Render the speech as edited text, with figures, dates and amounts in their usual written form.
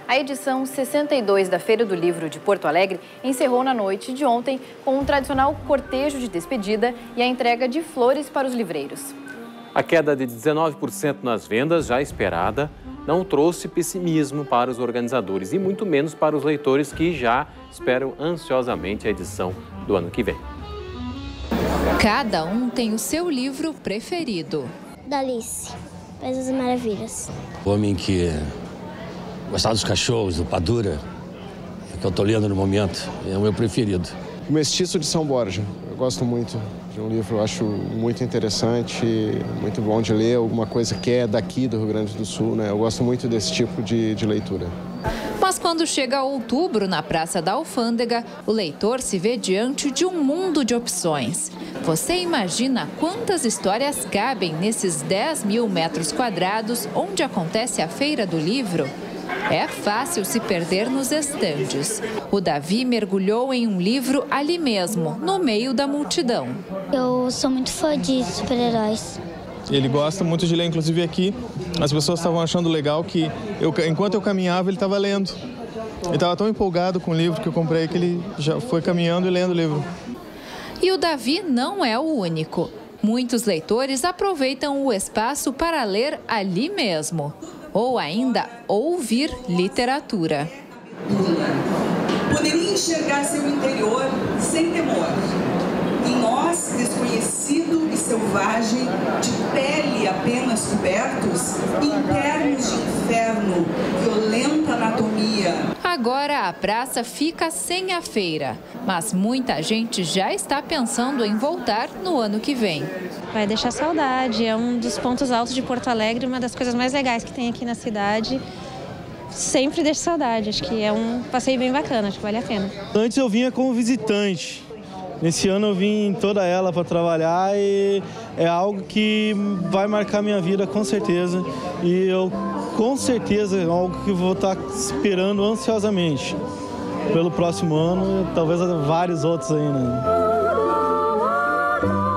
A edição 62 da Feira do Livro de Porto Alegre encerrou na noite de ontem com um tradicional cortejo de despedida e a entrega de flores para os livreiros. A queda de 19% nas vendas, já esperada, não trouxe pessimismo para os organizadores e muito menos para os leitores que já esperam ansiosamente a edição do ano que vem. Cada um tem o seu livro preferido. Da Alice, País das Maravilhas. O homem que gostava dos cachorros, do Padura, que eu estou lendo no momento, é o meu preferido. O Mestiço de São Borja. Eu gosto muito de um livro, eu acho muito interessante, muito bom de ler, alguma coisa que é daqui do Rio Grande do Sul, né? Eu gosto muito desse tipo de leitura. Mas quando chega outubro, na Praça da Alfândega, o leitor se vê diante de um mundo de opções. Você imagina quantas histórias cabem nesses 10.000 metros quadrados onde acontece a Feira do Livro? É fácil se perder nos estandes. O Davi mergulhou em um livro ali mesmo, no meio da multidão. Eu sou muito fã de super-heróis. Ele gosta muito de ler, inclusive aqui. As pessoas estavam achando legal que, enquanto eu caminhava, ele estava lendo. Ele estava tão empolgado com o livro que eu comprei que ele já foi caminhando e lendo o livro. E o Davi não é o único. Muitos leitores aproveitam o espaço para ler ali mesmo. Ou ainda ouvir literatura. Poderia enxergar seu interior sem temor. Em nós, desconhecido e selvagem, de pele apenas cobertos, internos de inferno, violenta anatomia. Agora a praça fica sem a feira, mas muita gente já está pensando em voltar no ano que vem. Vai deixar saudade, é um dos pontos altos de Porto Alegre, uma das coisas mais legais que tem aqui na cidade. Sempre deixa saudade, acho que é um passeio bem bacana, acho que vale a pena. Antes eu vinha como visitante. Nesse ano eu vim toda ela para trabalhar e é algo que vai marcar minha vida com certeza. E eu com certeza é algo que vou estar esperando ansiosamente pelo próximo ano e talvez vários outros ainda.